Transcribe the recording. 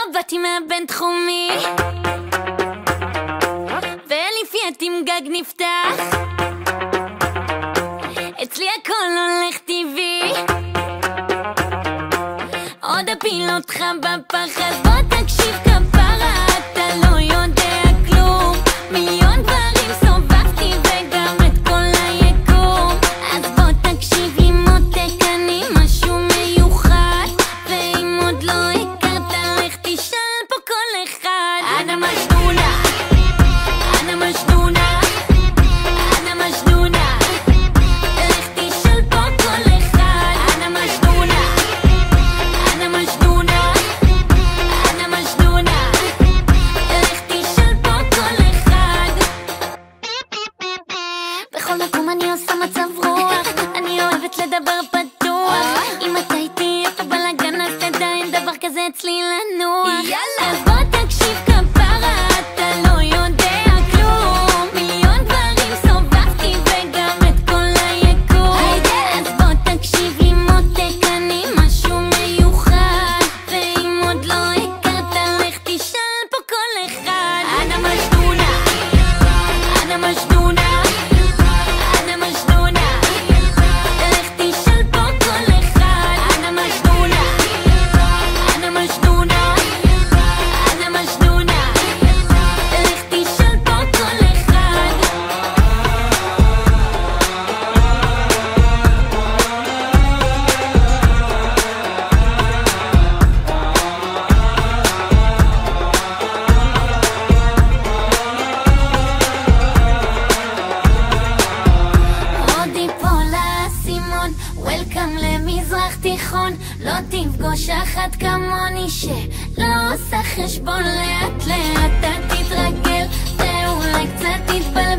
באתי מהבינתחומי ואליפיית עם גג נפתח, אצלי הכל הולך טבעי, עוד אפיל אותך בפח, אז בוא תקשיב כפרה, אתה לא יודע כלום, מיליון דברים סובבתי וגם את כל היקום, אז בוא תקשיב לי מותק, אני משהו מיוחד, ואם עוד לא הכרת לך תשאל פה כל אחד. אנה מג'נונה, אנה מג'נונה, אנה מג'נונה, לך תשאל פה כל אחד. אנה מג'נונה, אנה מג'נונה, אנה מג'נונה, לך תשאל פה כל אחד. בכל מקום אני עושה מצב רוח, אני אוהבת לדבר פתוח, אם אתה איתי אתה בלגן אז תדע אין דבר כזה אצלי לנוח. יאללה, אז בוא תקשיב כפרה, אתה לא יודע כלום, מיליון דברים סובבתי וגם את כל היקום, אז בוא תקשיב לי מותק, אני משהו מיוחד, ואם עוד לא הכרת לך תשאל פה כל אחד. אנה מג'נונה, אנה מג'נונה, אנה מג'נונה, לך תשאל פה כל אחד. אנה מג'נונה, אנה מג'נונה, אנה מג'נונה, לך תשאל פה כל אחד. עוד ייפול האסימון, וולקאם למזרח תיכון, לא תפגוש אחת כמוני שלא עושה חשבון, לאט לאט אתה תתרגל ואולי קצת תתבלבל.